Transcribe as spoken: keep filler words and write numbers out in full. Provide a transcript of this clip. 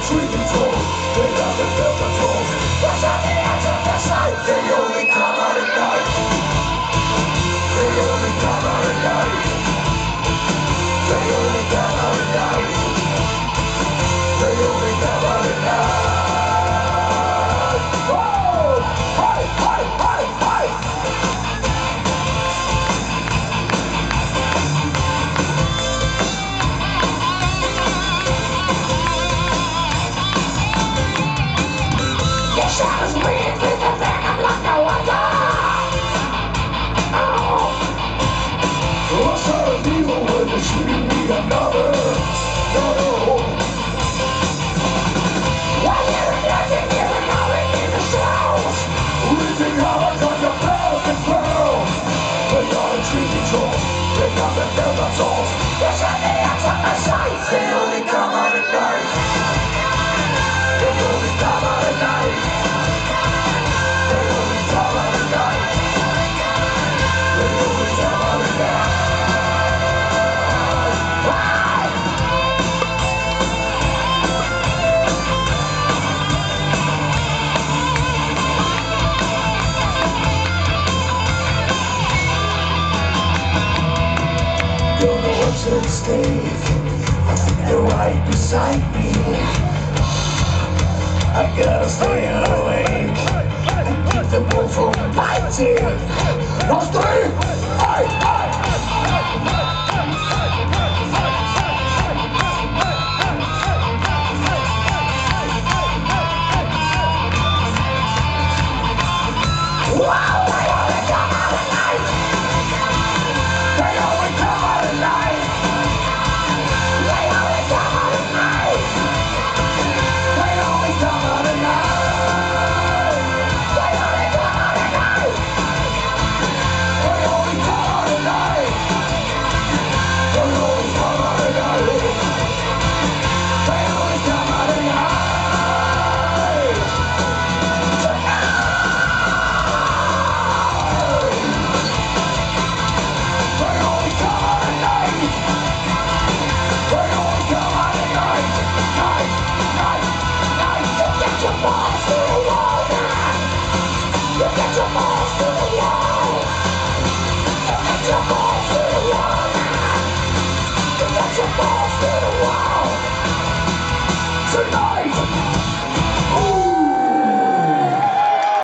treating told. They haven't felt control. What's on the edge of the sight? They only come out at night. They only come out at night. They only come out at night. They only come out at night. Whoa! Hi, hi, hi, hi! The shadows breathe with the venom like no other. Oh. What's our evil when they shooting me another? No, no. While you're nothing, you're knowing in the shadows. Reaching out on your back and ground. They are in tree control. They got the their souls. There's on the edge of the sight. They only come out at night. They only come out at night. They only come out at night. They only come out at night. Don't know what's at stake. They're right beside me. I gotta stay awake and keep them all from biting. Now stay! Hey, hey! Wow, they only come out at night. They only come out at night. They only come out at night. They only come out at night. They only come out at night. They only come out at night. They only come out at night. They only come out at night. They only come out at night. They only come out at night. Night, night, night. You get your balls to the wall, man. You get your balls to the wall. You get your balls to the wall, man. You get your balls to the wall. Tonight.